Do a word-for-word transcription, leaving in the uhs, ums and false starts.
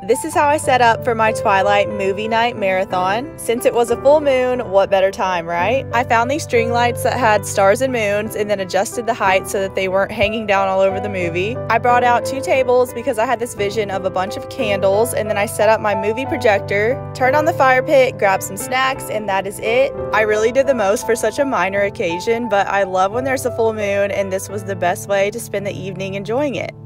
This is how I set up for my Twilight movie night marathon. Since it was a full moon, what better time, right? I found these string lights that had stars and moons and then adjusted the height so that they weren't hanging down all over the movie. I brought out two tables because I had this vision of a bunch of candles, and then I set up my movie projector, turned on the fire pit, grabbed some snacks, and that is it. I really did the most for such a minor occasion, but I love when there's a full moon, and this was the best way to spend the evening enjoying it.